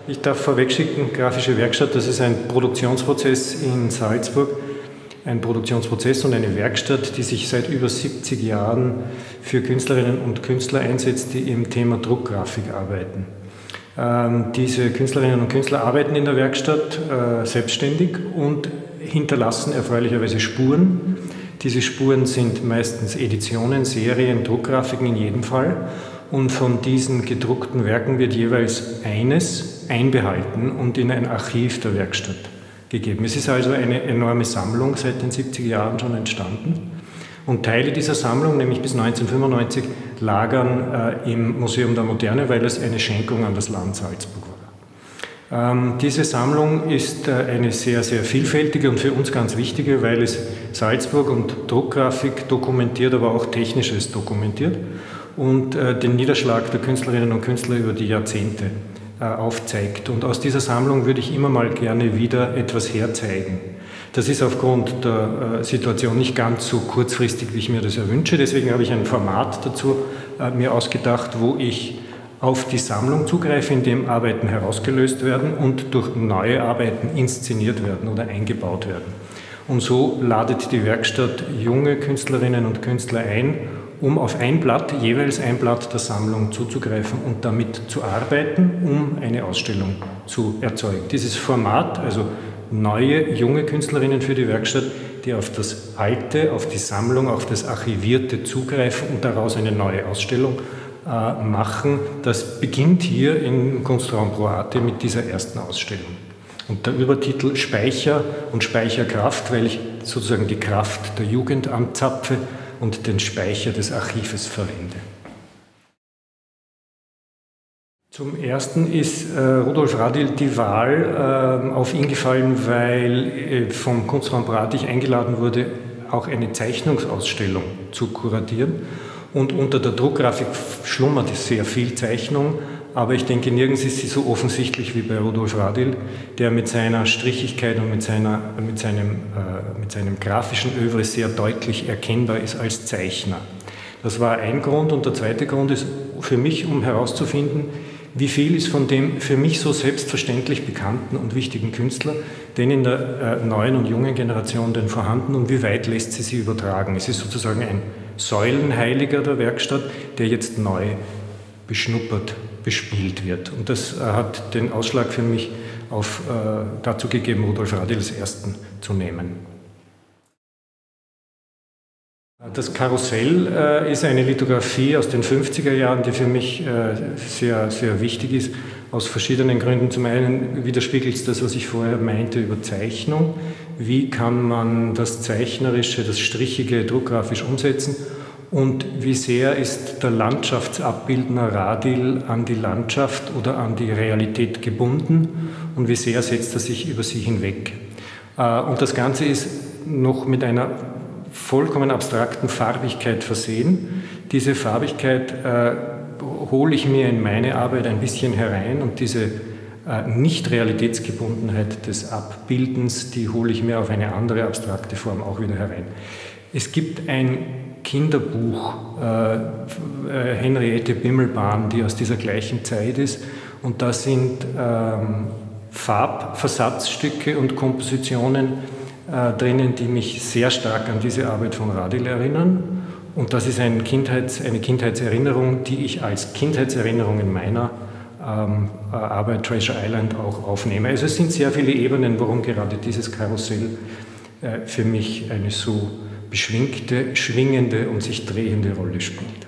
Ich darf vorwegschicken, Grafische Werkstatt, das ist ein Produktionsprozess in Salzburg, ein Produktionsprozess und eine Werkstatt, die sich seit über 70 Jahren für Künstlerinnen und Künstler einsetzt, die im Thema Druckgrafik arbeiten. Diese Künstlerinnen und Künstler arbeiten in der Werkstatt selbstständig und hinterlassen erfreulicherweise Spuren. Diese Spuren sind meistens Editionen, Serien, Druckgrafiken in jedem Fall. Und von diesen gedruckten Werken wird jeweils eines einbehalten und in ein Archiv der Werkstatt gegeben. Es ist also eine enorme Sammlung seit den 70er Jahren schon entstanden. Und Teile dieser Sammlung, nämlich bis 1995, lagern im Museum der Moderne, weil es eine Schenkung an das Land Salzburg war. Diese Sammlung ist eine sehr, sehr vielfältige und für uns ganz wichtige, weil es Salzburg und Druckgrafik dokumentiert, aber auch Technisches dokumentiert und den Niederschlag der Künstlerinnen und Künstler über die Jahrzehnte aufzeigt. Und aus dieser Sammlung würde ich immer mal gerne wieder etwas herzeigen. Das ist aufgrund der Situation nicht ganz so kurzfristig, wie ich mir das erwünsche. Deswegen habe ich ein Format dazu mir ausgedacht, wo ich auf die Sammlung zugreife, in dem Arbeiten herausgelöst werden und durch neue Arbeiten inszeniert werden oder eingebaut werden. Und so ladet die Werkstatt junge Künstlerinnen und Künstler ein, um auf ein Blatt, jeweils ein Blatt der Sammlung zuzugreifen und damit zu arbeiten, um eine Ausstellung zu erzeugen. Dieses Format, also neue, junge Künstlerinnen für die Werkstatt, die auf das Alte, auf die Sammlung, auf das Archivierte zugreifen und daraus eine neue Ausstellung machen, das beginnt hier im Kunstraum Pro Arte mit dieser ersten Ausstellung. Und der Übertitel Speicher und Speicherkraft, weil ich sozusagen die Kraft der Jugend anzapfe und den Speicher des Archives verwende. Zum Ersten ist Rudolf Radil die Wahl auf ihn gefallen, weil vom Kunstraum Pro Arte ich eingeladen wurde, auch eine Zeichnungsausstellung zu kuratieren. Und unter der Druckgrafik schlummert sehr viel Zeichnung, aber ich denke, nirgends ist sie so offensichtlich wie bei Rudolf Radil, der mit seiner Strichigkeit und mit seinem grafischen Övre sehr deutlich erkennbar ist als Zeichner. Das war ein Grund und der zweite Grund ist für mich, um herauszufinden, wie viel ist von dem für mich so selbstverständlich bekannten und wichtigen Künstler denn in der neuen und jungen Generation denn vorhanden und wie weit lässt sie übertragen. Es ist sozusagen ein Säulenheiliger der Werkstatt, der jetzt neu beschnuppert, bespielt wird. Und das hat den Ausschlag für mich dazu gegeben, Rudolf Radil als Ersten zu nehmen. Das Karussell ist eine Lithografie aus den 50er Jahren, die für mich sehr, sehr wichtig ist, aus verschiedenen Gründen. Zum einen widerspiegelt es das, was ich vorher meinte über Zeichnung. Wie kann man das Zeichnerische, das Strichige druckgrafisch umsetzen? Und wie sehr ist der Landschaftsabbildner Radil an die Landschaft oder an die Realität gebunden? Und wie sehr setzt er sich über sie hinweg? Und das Ganze ist noch mit einer vollkommen abstrakten Farbigkeit versehen. Diese Farbigkeit hole ich mir in meine Arbeit ein bisschen herein und diese Nicht-Realitätsgebundenheit des Abbildens, die hole ich mir auf eine andere abstrakte Form auch wieder herein. Es gibt ein Kinderbuch, Henriette Bimmelbahn, die aus dieser gleichen Zeit ist und da sind Farbversatzstücke und Kompositionen drinnen, die mich sehr stark an diese Arbeit von Radil erinnern. Und das ist eine Kindheitserinnerung, die ich als Kindheitserinnerung in meiner Arbeit Treasure Island auch aufnehme. Also es sind sehr viele Ebenen, warum gerade dieses Karussell für mich eine so beschwingte, schwingende und sich drehende Rolle spielt.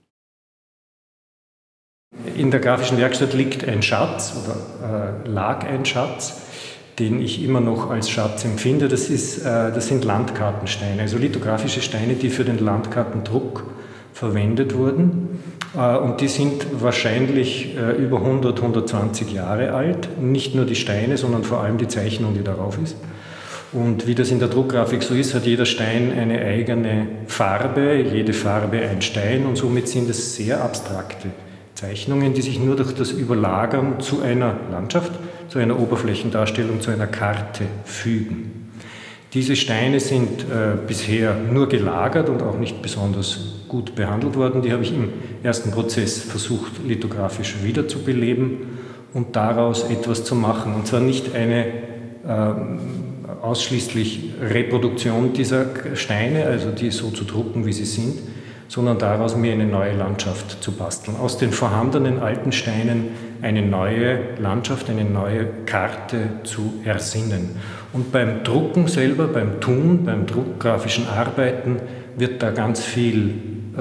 In der Grafischen Werkstatt liegt ein Schatz oder lag ein Schatz, den ich immer noch als Schatz empfinde. Das sind Landkartensteine, also lithografische Steine, die für den Landkartendruck verwendet wurden. Und die sind wahrscheinlich über 100, 120 Jahre alt. Nicht nur die Steine, sondern vor allem die Zeichnung, die darauf ist. Und wie das in der Druckgrafik so ist, hat jeder Stein eine eigene Farbe, jede Farbe ein Stein und somit sind es sehr abstrakte Zeichnungen, die sich nur durch das Überlagern zu einer Landschaft, zu einer Oberflächendarstellung, zu einer Karte fügen. Diese Steine sind bisher nur gelagert und auch nicht besonders gut behandelt worden. Die habe ich im ersten Prozess versucht, lithografisch wiederzubeleben und daraus etwas zu machen. Und zwar nicht eine ausschließlich Reproduktion dieser Steine, also die so zu drucken, wie sie sind, sondern daraus mir eine neue Landschaft zu basteln. Aus den vorhandenen alten Steinen eine neue Landschaft, eine neue Karte zu ersinnen. Und beim Drucken selber, beim Tun, beim druckgrafischen Arbeiten wird da ganz viel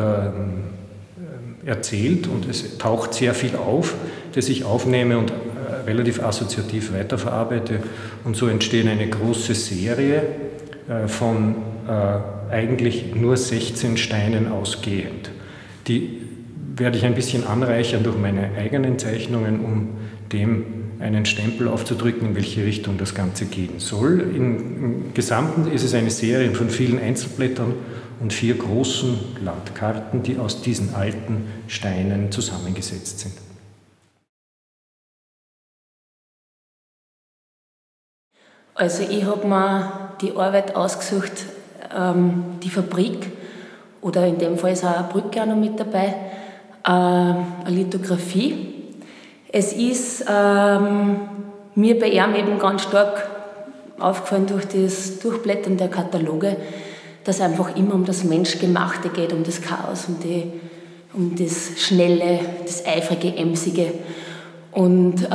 erzählt und es taucht sehr viel auf, das ich aufnehme und relativ assoziativ weiterverarbeite. Und so entsteht eine große Serie von eigentlich nur 16 Steinen ausgehend. Die werde ich ein bisschen anreichern durch meine eigenen Zeichnungen, um dem einen Stempel aufzudrücken, in welche Richtung das Ganze gehen soll. Im Gesamten ist es eine Serie von vielen Einzelblättern und 4 großen Landkarten, die aus diesen alten Steinen zusammengesetzt sind. Also ich habe mir die Arbeit ausgesucht, die Fabrik, oder in dem Fall ist auch eine Brücke auch noch mit dabei, eine Lithografie. Es ist mir bei ihm eben ganz stark aufgefallen durch das Durchblättern der Kataloge, dass es einfach immer um das Menschgemachte geht, um das Chaos, um das Schnelle, das Eifrige, Emsige. Und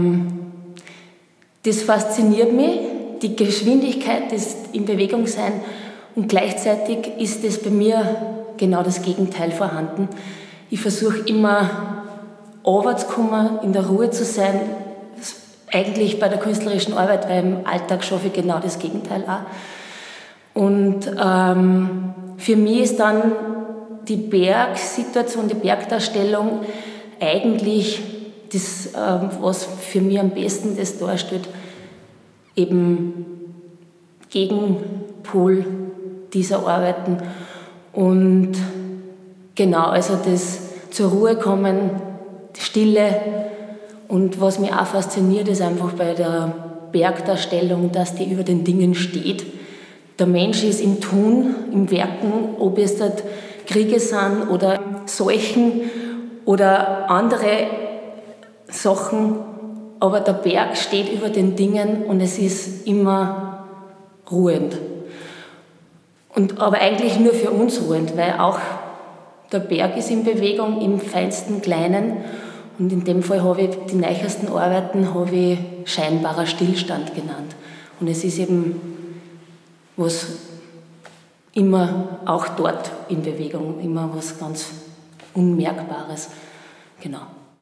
das fasziniert mich, die Geschwindigkeit, das in Bewegung sein, und gleichzeitig ist das bei mir genau das Gegenteil vorhanden. Ich versuche immer runterzukommen, in der Ruhe zu sein, eigentlich bei der künstlerischen Arbeit, weil im Alltag schaffe ich genau das Gegenteil auch. Und für mich ist dann die Bergsituation, die Bergdarstellung eigentlich das, was für mich am besten das darstellt, eben Gegenpol dieser Arbeiten. Und genau, also das zur Ruhe kommen, die Stille. Und was mich auch fasziniert, ist einfach bei der Bergdarstellung, dass die über den Dingen steht. Der Mensch ist im Tun, im Werken, ob es dort Kriege sind oder Seuchen oder andere Sachen, aber der Berg steht über den Dingen und es ist immer ruhend. Aber eigentlich nur für uns ruhend, weil auch der Berg ist in Bewegung, im feinsten Kleinen. Und in dem Fall habe ich die neuesten Arbeiten scheinbarer Stillstand genannt. Und es ist eben was immer auch dort in Bewegung, immer was ganz Unmerkbares. Genau.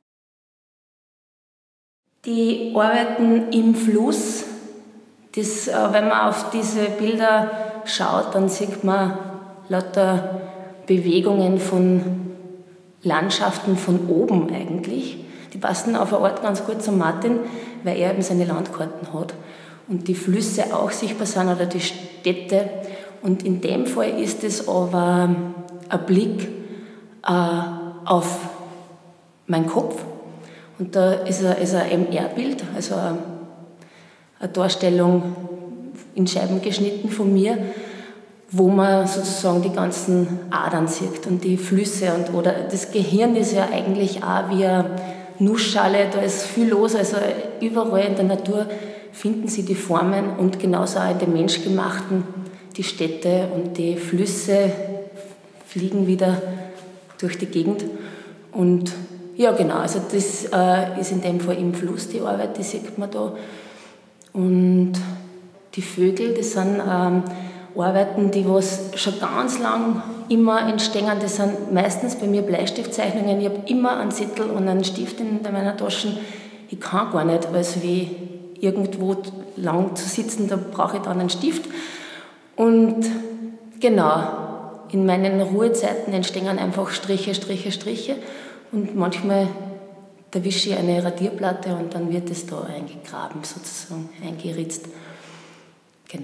Die Arbeiten im Fluss, wenn man auf diese Bilder schaut, dann sieht man lauter Bewegungen von Landschaften von oben eigentlich. Die passen auf eine Art ganz gut zum Martin, weil er eben seine Landkarten hat. Und die Flüsse auch sichtbar sind oder die Städte. Und in dem Fall ist es aber ein Blick auf meinen Kopf. Und da ist ein MR-Bild, also eine Darstellung in Scheiben geschnitten von mir, wo man sozusagen die ganzen Adern sieht und die Flüsse. Oder das Gehirn ist ja eigentlich auch wie eine Nussschale, da ist viel los, also überall in der Natur finden Sie die Formen und genauso auch in den Menschgemachten, die Städte und die Flüsse fliegen wieder durch die Gegend. Und ja, genau, also das ist in dem Fall im Fluss die Arbeit, die sieht man da. Und die Vögel, das sind Arbeiten, die was schon ganz lang immer entstehen. Das sind meistens bei mir Bleistiftzeichnungen. Ich habe immer einen Zettel und einen Stift in meiner Tasche. Ich kann gar nicht, also wie irgendwo lang zu sitzen, da brauche ich dann einen Stift. Und genau, in meinen Ruhezeiten entstehen einfach Striche, Striche, Striche. Und manchmal erwische ich eine Radierplatte und dann wird es da eingegraben, sozusagen, eingeritzt. Genau.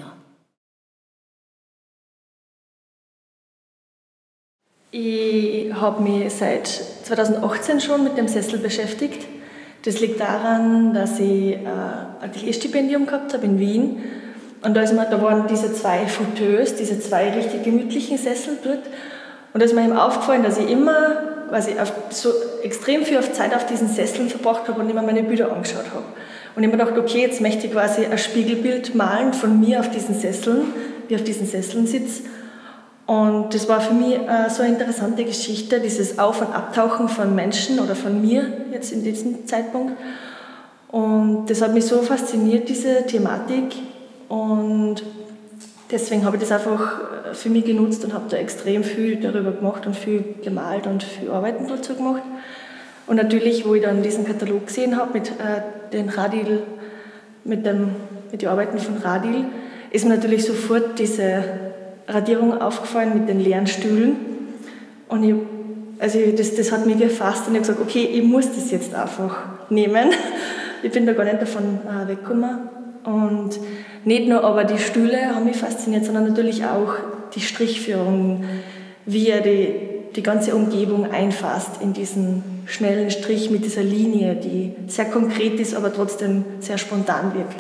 Ich habe mich seit 2018 schon mit dem Sessel beschäftigt. Das liegt daran, dass ich ein Atelierstipendium gehabt habe in Wien. Und da waren diese 2 Fauteuils, diese 2 richtig gemütlichen Sessel dort. Und da ist mir eben aufgefallen, dass ich immer quasi so extrem viel Zeit auf diesen Sesseln verbracht habe und immer meine Bilder angeschaut habe. Und ich mir gedacht, okay, jetzt möchte ich quasi ein Spiegelbild malen von mir auf diesen Sesseln, wie ich auf diesen Sesseln sitze. Und das war für mich so eine interessante Geschichte, dieses Auf- und Abtauchen von Menschen oder von mir jetzt in diesem Zeitpunkt. Und das hat mich so fasziniert, diese Thematik. Und deswegen habe ich das einfach für mich genutzt und habe da extrem viel darüber gemacht und viel gemalt und viel Arbeiten dazu gemacht. Und natürlich, wo ich dann diesen Katalog gesehen habe mit den Radil, mit den Arbeiten von Radil, ist mir natürlich sofort diese Radierung aufgefallen mit den leeren Stühlen. Und das hat mich gefasst und ich habe gesagt, okay, ich muss das jetzt einfach nehmen. Ich bin da gar nicht davon weggekommen. Und nicht nur aber die Stühle haben mich fasziniert, sondern natürlich auch die Strichführung, wie er die ganze Umgebung einfasst in diesen schnellen Strich mit dieser Linie, die sehr konkret ist, aber trotzdem sehr spontan wirkt.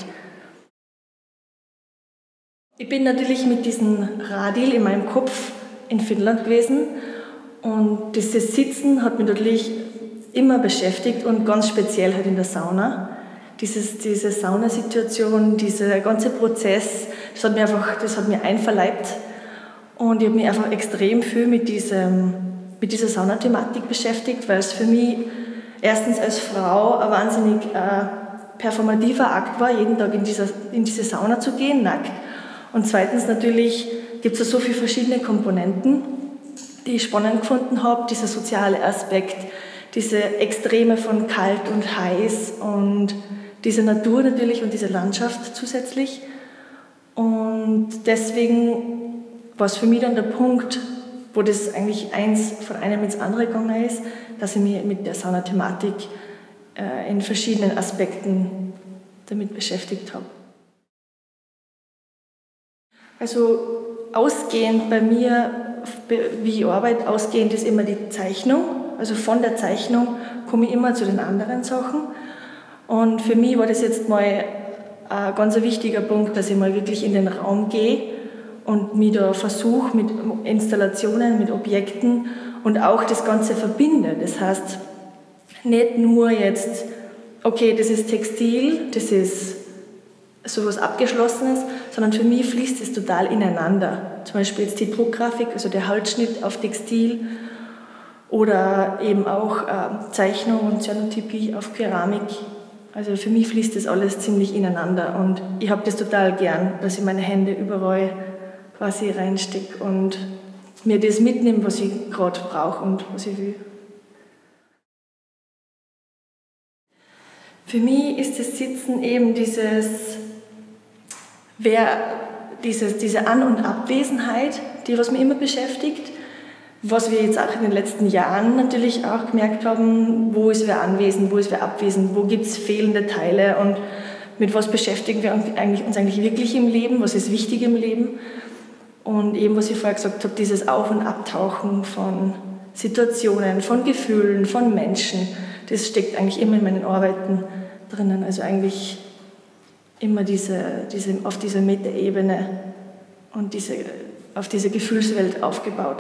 Ich bin natürlich mit diesem Radil in meinem Kopf in Finnland gewesen und dieses Sitzen hat mich natürlich immer beschäftigt und ganz speziell halt in der Sauna. Diese Saunasituation, dieser ganze Prozess, das hat mir einverleibt und ich habe mich einfach extrem viel mit dieser Saunathematik beschäftigt, weil es für mich erstens als Frau ein wahnsinnig performativer Akt war, jeden Tag in diese Sauna zu gehen, nackt. Und zweitens natürlich gibt es so viele verschiedene Komponenten, die ich spannend gefunden habe, dieser soziale Aspekt, diese Extreme von kalt und heiß und diese Natur natürlich und diese Landschaft zusätzlich. Und deswegen war es für mich dann der Punkt, wo das eigentlich eins von einem ins andere gegangen ist, dass ich mich mit der Saunathematik in verschiedenen Aspekten damit beschäftigt habe. Also ausgehend bei mir, wie ich arbeite, ausgehend ist immer die Zeichnung. Also von der Zeichnung komme ich immer zu den anderen Sachen. Und für mich war das jetzt mal ein ganz wichtiger Punkt, dass ich mal wirklich in den Raum gehe und mich da versuche mit Installationen, mit Objekten und auch das Ganze verbinde. Das heißt, nicht nur jetzt, okay, das ist Textil, das ist sowas Abgeschlossenes, sondern für mich fließt es total ineinander. Zum Beispiel jetzt die Druckgrafik, also der Holzschnitt auf Textil oder eben auch Zeichnung und Cyanotypie auf Keramik. Also für mich fließt das alles ziemlich ineinander und ich habe das total gern, dass ich meine Hände überall quasi reinstecke und mir das mitnehme, was ich gerade brauche und was ich will. Für mich ist das Sitzen eben diese An- und Abwesenheit, die was mich immer beschäftigt, was wir jetzt auch in den letzten Jahren natürlich auch gemerkt haben, wo ist wer anwesend, wo ist wer abwesend, wo gibt es fehlende Teile und mit was beschäftigen wir uns eigentlich wirklich im Leben, was ist wichtig im Leben. Und eben, was ich vorher gesagt habe, dieses Auf- und Abtauchen von Situationen, von Gefühlen, von Menschen, das steckt eigentlich immer in meinen Arbeiten drinnen. Also eigentlich immer auf dieser Metaebene und auf diese Gefühlswelt aufgebaut.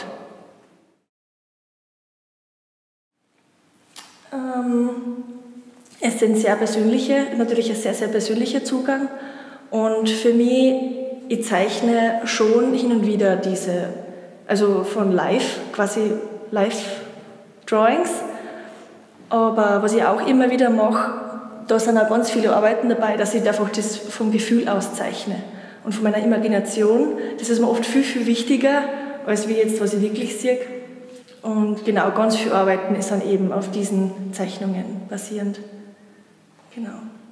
Es sind natürlich ein sehr, sehr persönlicher Zugang und für mich, ich zeichne schon hin und wieder also von quasi Live-Drawings, aber was ich auch immer wieder mache, da sind auch ganz viele Arbeiten dabei, dass ich einfach das vom Gefühl aus zeichne und von meiner Imagination. Das ist mir oft viel, viel wichtiger, als wie jetzt, was ich wirklich sehe. Und genau, ganz viele Arbeiten ist dann eben auf diesen Zeichnungen basierend. Genau.